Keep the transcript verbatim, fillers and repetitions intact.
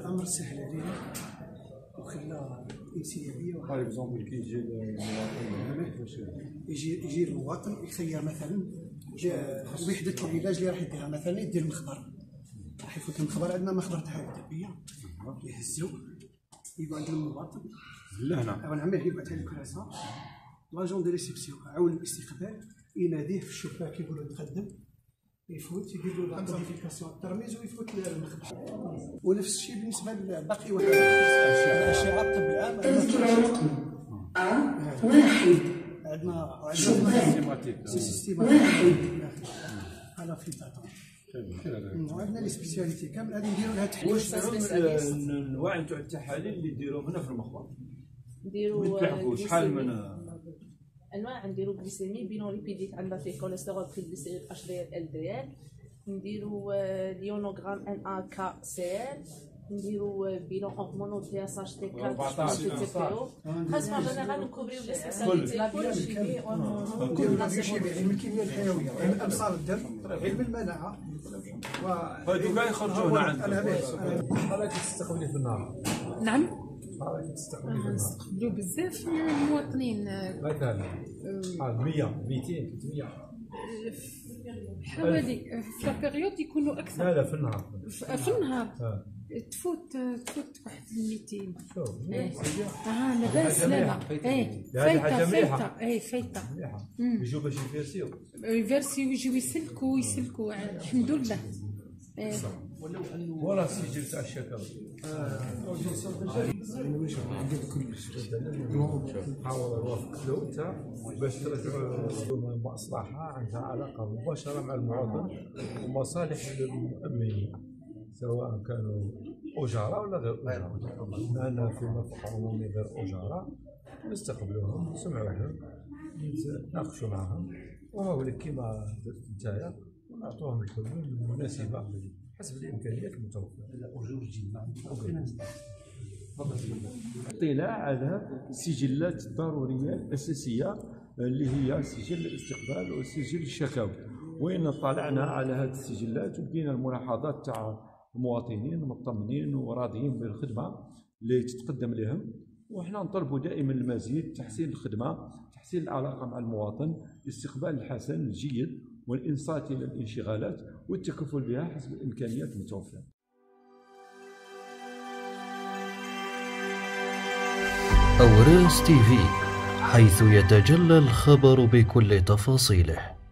الامر سهل علينا وخلى انسيابيه. باغ اكزومبل كي يجي المواطن يجي يجي المواطن يخير مثلا وحده العلاج اللي راح يديرها، مثلا يدير المخبر، راح يفوت المخبر. عندنا مخبر تاع الطبيه يهزو يقعد عند المواطن لهنا عاون عمال يبعث عليه كراسه، لاجون دو ريسبسيون عاون الاستقبال يناديه في الشباك يقول له تقدم، يفوت يدير له الكونفيكاسيون الترميز ويفوت للمخبر. ونفس الشيء بالنسبه لباقي الاشعه الطب العام. واحد عندنا سيستيماتيك سيستيماتيك على في داتا. عندنا لي سبيسياليتي كامل غادي نديروا لها تحليل. واش الانواع نتاع التحاليل اللي ديروهم هنا في المخبر؟ نديروا شحال من انواع؟ نديروا غليسيمي، بينون ليبيديك، عندنا فيه كوليسترول، تريغليسيريد، اتش دي ال، ال دي ال. نديروا ليونوغرام ان ا كا سي ال، نديروا بيلون هرمونال بي اس اتش تي أربعطاش تي تي او. خاصنا جينيرال نكوبريو لي سبيسياليتي لا بيوشيمي نديروا لا بيوشيمي، علم الكيمياء الحيويه، علم ابصار الدم، علم المناعه، هادو كاع يخرجوا هنا عندنا. شحال كتستقبلي في النهار؟ نعم شحال كتستقبلي في النهار؟ نستقبلوا بزاف من المواطنين، مثلا شحال مية ميتين ثلاثمية حوالي في لا بيريود يكونوا اكثر. لا لا في النهار في النهار تفوت تفوت واحد ميتين. شوف اه لاباس. لا لا ايه فايته فايته ايه فايته يجوا باش يفيرسيو يفيرسيو يجيو يسلكوا يسلكوا الحمد لله. ايه ولا السجل تاع الشكاوى نحاول نوافق له حتى باش ترجعوا مصلحه عندها علاقه مباشره مع المواطن ومصالح المؤمنين، سواء كانوا اجراء ولا غير اجراء. لان في مرفق عمومي غير اجراء نستقبلوهم نسمعوا لهم نتناقشوا معهم، وهو كيما درت نتايا ونعطوهم الحلول المناسبه حسب الامكانيات المتوفره. اطلاع على السجلات الضروريه الاساسيه اللي هي سجل الاستقبال وسجل الشكاوى، وين طلعنا على هذه السجلات ولقينا الملاحظات تاع المواطنين مطمئنين وراضيين بالخدمه اللي تتقدم لهم، وحنا نطلبوا دائما المزيد، تحسين الخدمه، تحسين العلاقه مع المواطن، الاستقبال الحسن الجيد والانصات الى الانشغالات والتكفل بها حسب الامكانيات المتوفره. أوراس تي في، حيث يتجلى الخبر بكل تفاصيله.